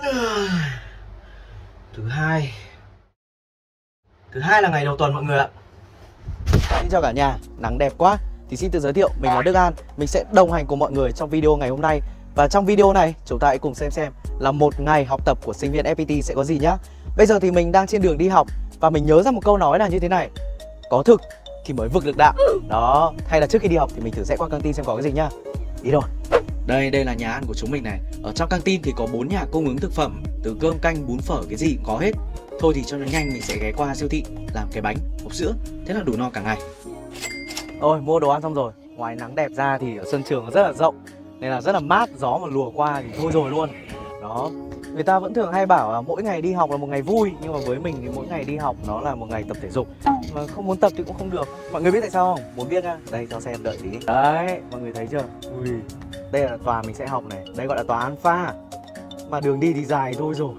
Thứ hai là ngày đầu tuần mọi người ạ. Xin chào cả nhà, nắng đẹp quá. Thì xin tự giới thiệu, mình là Đức An. Mình sẽ đồng hành cùng mọi người trong video ngày hôm nay. Và trong video này, chúng ta hãy cùng xem là một ngày học tập của sinh viên FPT sẽ có gì nhá. Bây giờ thì mình đang trên đường đi học và mình nhớ ra một câu nói là như thế này: có thực thì mới vực được đạo. Đó, hay là trước khi đi học thì mình thử sẽ qua căng tin xem có cái gì nhá. Đi rồi. Đây là nhà ăn của chúng mình này. Ở trong căng tin thì có 4 nhà cung ứng thực phẩm, từ cơm canh, bún phở, cái gì cũng có hết. Thôi thì cho nó nhanh mình sẽ ghé qua siêu thị làm cái bánh, hộp sữa, thế là đủ no cả ngày. Ôi, mua đồ ăn xong rồi. Ngoài nắng đẹp ra thì ở sân trường nó rất là rộng, nên là rất là mát, gió mà lùa qua thì thôi rồi luôn. Đó, người ta vẫn thường hay bảo là mỗi ngày đi học là một ngày vui, nhưng mà với mình thì mỗi ngày đi học nó là một ngày tập thể dục. Mà không muốn tập thì cũng không được. Mọi người biết tại sao không? Muốn biết nha. Đây cho xem, đợi tí. Đấy, mọi người thấy chưa? Ui, đây là tòa mình sẽ học này. Đây gọi là tòa Alpha. Mà đường đi thì dài thôi rồi.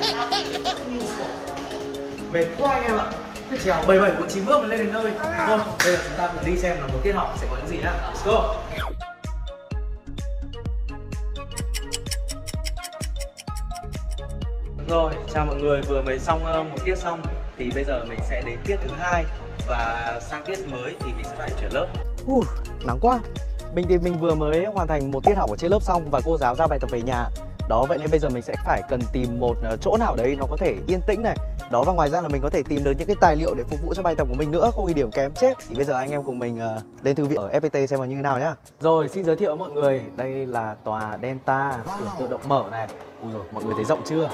Mệt quá anh em ạ. Cái trèo 7749 bước mới lên đến nơi. Thôi, bây giờ chúng ta cùng đi xem là một tiết học sẽ có những gì nhá. Let's go. Rồi, chào mọi người, vừa mới xong một tiết xong thì bây giờ mình sẽ đến tiết thứ hai và sang tiết mới thì mình sẽ phải chuyển lớp. Nắng quá. Mình thì mình vừa mới hoàn thành một tiết học ở trên lớp xong và cô giáo giao bài tập về nhà. Đó, vậy nên bây giờ mình sẽ phải cần tìm một chỗ nào đấy nó có thể yên tĩnh này. Đó, và ngoài ra là mình có thể tìm được những cái tài liệu để phục vụ cho bài tập của mình nữa, không ghi điểm kém chết. Thì bây giờ anh em cùng mình lên thư viện ở FPT xem là như thế nào nhá. Rồi, xin giới thiệu mọi người, đây là tòa Delta, cửa tự động mở này. Ui rồi, mọi người thấy rộng chưa?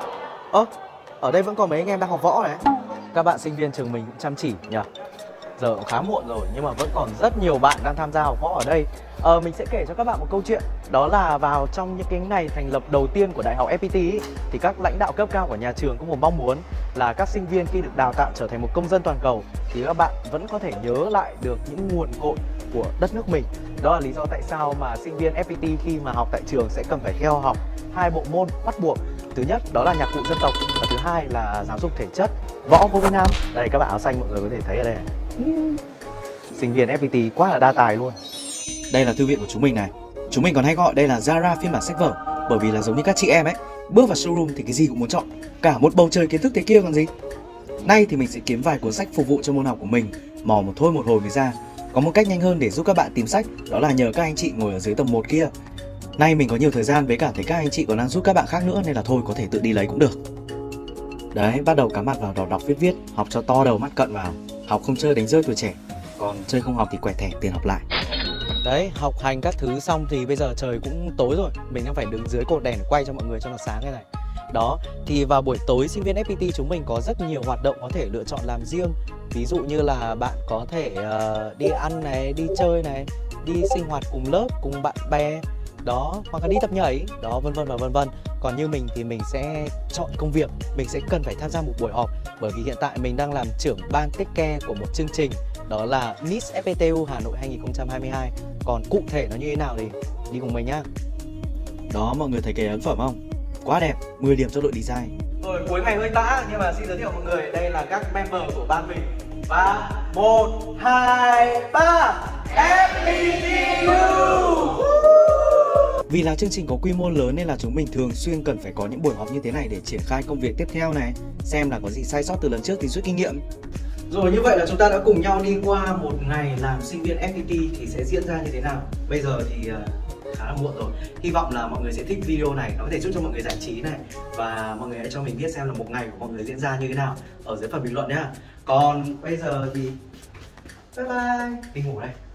Ở đây vẫn còn mấy anh em đang học võ này. Các bạn sinh viên trường mình cũng chăm chỉ nhỉ. Giờ cũng khá muộn rồi nhưng mà vẫn còn rất nhiều bạn đang tham gia học võ ở đây. Mình sẽ kể cho các bạn một câu chuyện. Đó là vào trong những cái ngày thành lập đầu tiên của Đại học FPT ý, thì các lãnh đạo cấp cao của nhà trường có một mong muốn là các sinh viên khi được đào tạo trở thành một công dân toàn cầu thì các bạn vẫn có thể nhớ lại được những nguồn cội của đất nước mình. Đó là lý do tại sao mà sinh viên FPT khi mà học tại trường sẽ cần phải theo học 2 bộ môn bắt buộc. Thứ nhất đó là nhạc cụ dân tộc và thứ hai là giáo dục thể chất, võ vô Việt Nam. Đây, các bạn áo xanh mọi người có thể thấy ở đây này. Sinh viên FPT quá là đa tài luôn. Đây là thư viện của chúng mình này. Chúng mình còn hay gọi đây là Zara phiên bản sách vở, bởi vì là giống như các chị em ấy, bước vào showroom thì cái gì cũng muốn chọn, cả một bầu trời kiến thức thế kia còn gì. Nay thì mình sẽ kiếm vài cuốn sách phục vụ cho môn học của mình, mò một hồi mới ra. Có một cách nhanh hơn để giúp các bạn tìm sách, đó là nhờ các anh chị ngồi ở dưới tầng 1 kia. Nay mình có nhiều thời gian với cả thấy các anh chị còn đang giúp các bạn khác nữa nên là thôi có thể tự đi lấy cũng được. Đấy, bắt đầu cắm mặt vào đọc viết, học cho to đầu mắt cận vào. Học không chơi đánh rơi tuổi trẻ, còn chơi không học thì quẹt thẻ tiền học lại. Đấy, học hành các thứ xong thì bây giờ trời cũng tối rồi. Mình đang phải đứng dưới cột đèn quay cho mọi người cho nó sáng thế này. Đó, thì vào buổi tối sinh viên FPT chúng mình có rất nhiều hoạt động có thể lựa chọn làm riêng. Ví dụ như là bạn có thể đi ăn này, đi chơi này, đi sinh hoạt cùng lớp, cùng bạn bè. Đó, hoặc là đi tập nhảy, đó, vân vân và vân vân. Còn như mình thì mình sẽ chọn công việc, mình sẽ cần phải tham gia một buổi họp. Bởi vì hiện tại mình đang làm trưởng ban take care của một chương trình, đó là Miss FPTU Hà Nội 2022. Còn cụ thể nó như thế nào thì đi cùng mình nhá. Đó, mọi người thấy cái ấn phẩm không? Quá đẹp, 10 điểm cho đội design. Rồi, cuối ngày hơi tã nhưng mà xin giới thiệu mọi người, đây là các member của ban mình. Và 1, 2, 3 FPTU. Vì là chương trình có quy mô lớn nên là chúng mình thường xuyên cần phải có những buổi họp như thế này để triển khai công việc tiếp theo này, xem là có gì sai sót từ lần trước thì rút kinh nghiệm. Rồi, như vậy là chúng ta đã cùng nhau đi qua một ngày làm sinh viên FPT thì sẽ diễn ra như thế nào. Bây giờ thì khá là muộn rồi. Hy vọng là mọi người sẽ thích video này, nó có thể giúp cho mọi người giải trí này. Và mọi người hãy cho mình biết xem là một ngày của mọi người diễn ra như thế nào ở dưới phần bình luận nhá. Còn bây giờ thì bye bye. Đi ngủ đây.